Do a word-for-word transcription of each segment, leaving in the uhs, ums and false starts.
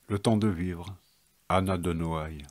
Le temps de vivre, Anna de Noailles.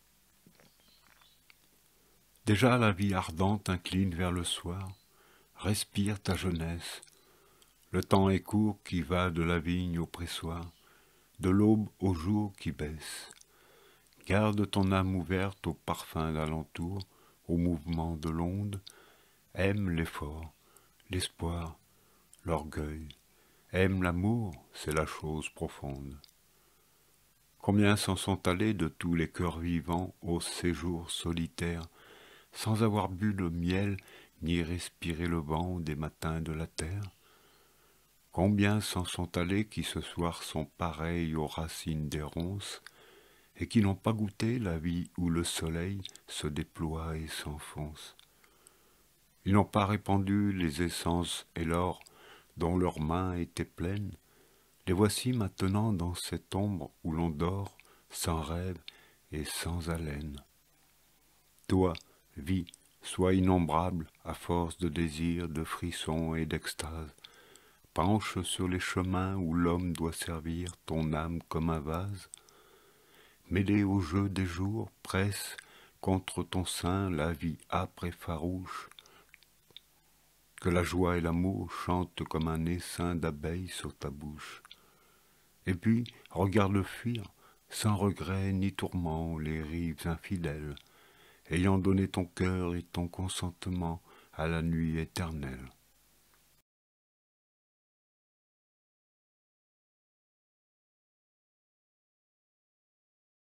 Déjà la vie ardente incline vers le soir, respire ta jeunesse. Le temps est court qui va de la vigne au pressoir, de l'aube au jour qui baisse. Garde ton âme ouverte aux parfums d'alentour, au mouvement de l'onde. Aime l'effort, l'espoir, l'orgueil. Aime l'amour, c'est la chose profonde. Combien s'en sont allés de tous les cœurs vivants au séjour solitaire, sans avoir bu le miel ni respiré le vent des matins de la terre? Combien s'en sont allés qui ce soir sont pareils aux racines des ronces, et qui n'ont pas goûté la vie où le soleil se déploie et s'enfonce? Ils n'ont pas répandu les essences et l'or dont leurs mains étaient pleines. Les voici maintenant dans cette ombre où l'on dort, sans rêve et sans haleine. Toi, vie, sois innombrable à force de désir, de frissons et d'extase. Penche sur les chemins où l'homme doit servir ton âme comme un vase. Mêlée au jeu des jours, presse contre ton sein la vie âpre et farouche. Que la joie et l'amour chantent comme un essaim d'abeilles sur ta bouche. Et puis, regarde fuir, sans regret ni tourment, les rives infidèles, ayant donné ton cœur et ton consentement à la nuit éternelle.